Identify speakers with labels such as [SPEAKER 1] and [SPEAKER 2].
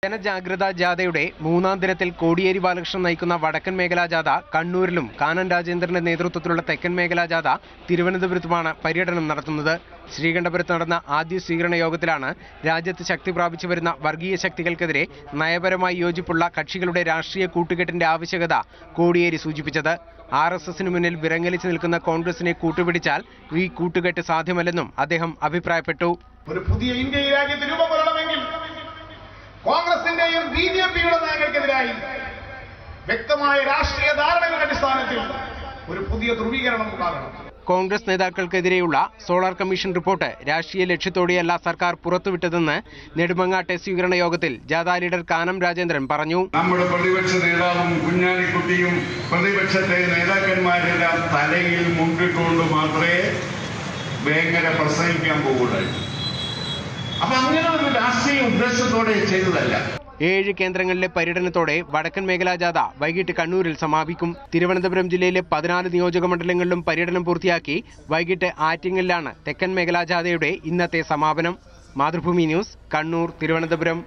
[SPEAKER 1] Jana Jagratha Yatra മൂന്നാം ദിനത്തിൽ കോടിയേരി ബാലകൃഷ്ണൻ നയിക്കുന്ന വടക്കൻ മേഖലാ ജാഥ കണ്ണൂരിലും കാനം രാജേന്ദ്രന്റെ നേതൃത്വത്തിലുള്ള തെക്കൻ മേഖലാ ജാഥ തിരുവനന്തപുരത്തുമാണ് പര്യടനം നടത്തുന്നത്. ശ്രീകണ്ഠപുരത്ത് നടന്ന ആദ്യ സ്വീകരണ യോഗത്തിലാണ് രാജ്യത്ത് ശക്തി പ്രാപിച്ചു വരുന്ന വർഗീയ ശക്തികൾക്കെതിരെ നയപരമായി യോജിപ്പുള്ള കക്ഷികളുടെ രാഷ്ട്രീയ കൂട്ടുകെട്ടിന്റെ ആവശ്യകത കോടിയേരി സൂചിപ്പിച്ചത്. RSSന് മുന്നിൽ വിറങ്ങലിച്ചു നിൽക്കുന്ന കോൺഗ്രസിനെ കൂട്ടുപിടിച്ചാൽ ഈ കൂട്ടുകെട്ട് സാധ്യമല്ലെന്നും അദ്ദേഹം അഭിപ്രായപ്പെട്ടു.
[SPEAKER 2] ഒരു പുതിയ ഇന്ത്യ രാജ്യത്ത് രൂപം കൊള്ളണമെങ്കിൽ കോൺഗ്രസിന്റെയും BJPയുടെ നയങ്ങൾക്കെതിരായി വ്യക്തമായ രാഷ്ട്രീയ ധാരണകളുടെ അടിസ്ഥാനത്തിൽ ഒരു പുതിയ ധ്രുവീകരണം ഉണ്ടാകണം.
[SPEAKER 1] കോൺഗ്രസ് നേതാക്കൾക്കെതിരെയുള്ള സോളാർ കമ്മീഷൻ റിപ്പോർട്ട് രാഷ്ട്രീയ ലക്ഷ്യത്തോടെയല്ല സർക്കാർ പുറത്തുവിട്ടതെന്ന് നെടുമങ്ങാട്ടെ സ്വീകരണ യോഗത്തിൽ ജാഥ ലീഡർ കാനം രാജേന്ദ്രൻ പറഞ്ഞു.
[SPEAKER 3] നമ്മുടെ പ്രതിപക്ഷ നേതാവും കുഞ്ഞാലിക്കുട്ടിയും പ്രതിപക്ഷത്തെ നേതാക്കന്മാരെല്ലാം തലയിൽ മുണ്ടിട്ടുകൊണ്ട് മാത്രമേ വേങ്ങര പ്രസംഗിക്കാൻ പോകുകയുള്ളൂ. അപ്പൊ അങ്ങനെ ഒരു രാഷ്ട്രീയ ഉദ്ദേശത്തോടെ ചെയ്തതല്ല.
[SPEAKER 1] 7 കേന്ദ്രങ്ങളിലെ പര്യടനത്തോടെ വടക്കൻ മേഖലാ ജാഥ വൈകിട്ട് കണ്ണൂരിൽ സമാപിക്കും. തിരുവനന്തപുരം ജില്ലയിലെ 14 നിയോജക മണ്ഡലങ്ങളിലും പര്യടനം പൂർത്തിയാക്കി വൈകിട്ട് ആറ്റിങ്ങലിലാണ് തെക്കൻ മേഖലാ ജാഥയുടെ ഇന്നത്തെ സമാപനം. മാതൃഭൂമി ന്യൂസ്, കണ്ണൂർ, തിരുവനന്തപുരം.